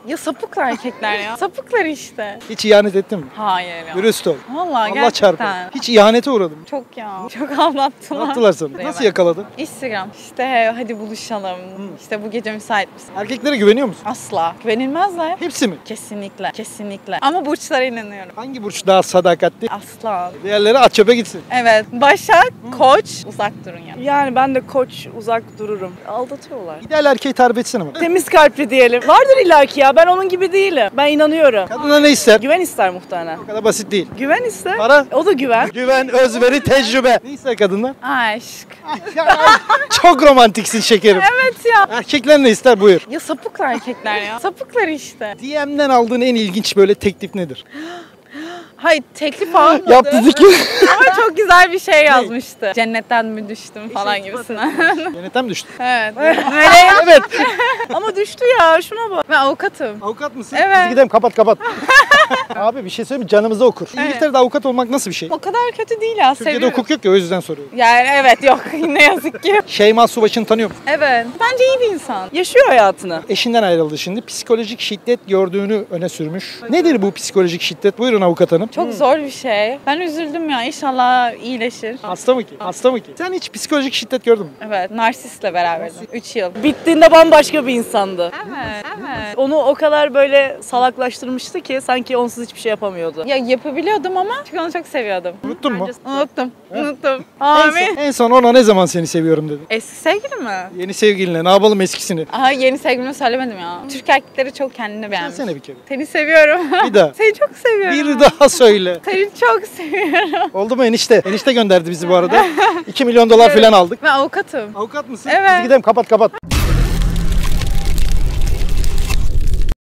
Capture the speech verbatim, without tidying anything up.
Ya sapıklar erkekler ya. Sapıklar işte. Hiç ihanet ettin mi? Hayır ya. Dürüst ol. Vallahi Allah gerçekten. çarpar. Hiç ihanete uğradın mı? Çok ya. Çok Ne aldattılar. yaptılar sana? Nasıl yakaladın? Instagram. İşte hadi buluşalım. İşte bu gece müsait misin? Erkeklere güveniyor musun? Asla. Güvenilmezler. Hepsi mi? Kesinlikle. Kesinlikle. Ama burçlara inanıyorum. Hangi burç daha sadakatli? Asla. Diğerleri at çöpe gitsin. Evet. Başak, Koç, uzak durun ya. Yani ben de koç uzak dururum. Aldatıyorlar. İdeal erkeği tarif etsene bana. Temiz kalpli diyelim. Vardır illaki ya, ben onun gibi değilim. Ben inanıyorum. Kadına ne ister? Güven ister muhtemelen. O kadar basit değil. Güven ister. Para? O da güven. Güven, özveri, tecrübe. Ne ister kadınlar? Aşk. Çok romantiksin şekerim. Evet ya. Erkekler ne ister? Buyur. Ya sapıklar erkekler ya. Sapıklar işte. D M'den aldığın en ilginç böyle teklif nedir? Hayır teklif almadı. Yaptı zikir. Ama çok güzel bir şey yazmıştı. Cennetten mi düştüm falan gibisinden. Cennetten mi düştün? Evet. Evet. Ama düştü ya, şuna bak. Ben avukatım. Avukat mısın? Evet. Biz gidelim kapat kapat. Abi bir şey söyleyeyim mi? Canımızı okur. İngiltere'de avukat olmak nasıl bir şey? O kadar kötü değil ya. Türkiye'de Seviyorum. hukuk yok ya o yüzden soruyorum. Yani evet yok ne yazık ki. Şeyma Subaşı'nı tanıyor musun? Evet. Bence iyi bir insan. Yaşıyor hayatını. Eşinden ayrıldı şimdi. Psikolojik şiddet gördüğünü öne sürmüş. Nedir bu psikolojik şiddet? Buyurun avukat hanım. Çok zor bir şey. Ben üzüldüm ya. İnşallah iyileşir. Hasta mı ki? Hasta mı ki? Sen hiç psikolojik şiddet gördün mü? Evet. Narsistle beraberdim. üç yıl. Bittiğinde bambaşka bir insandı. Evet. Evet. Onu o kadar böyle salaklaştırmıştı ki sanki onsuz hiçbir şey yapamıyordu. Ya yapabiliyordum ama çünkü onu çok seviyordum. Unuttun mu? Unuttum. Unuttum. En Amin. son, en son ona ne zaman seni seviyorum dedi. Eski sevgili mi? Yeni sevgiline ne yapalım eskisini? Aha yeni sevgilimi söylemedim ya. Türk erkekleri çok kendini beğenmiş. Söylesene bir kere. Seni seviyorum. Bir daha. Seni çok seviyorum. Bir daha söyle. Seni çok seviyorum. Oldu mu enişte? Enişte gönderdi bizi bu arada. iki milyon dolar falan aldık. Ben avukatım. Avukat mısın? Evet. Biz gidelim kapat kapat.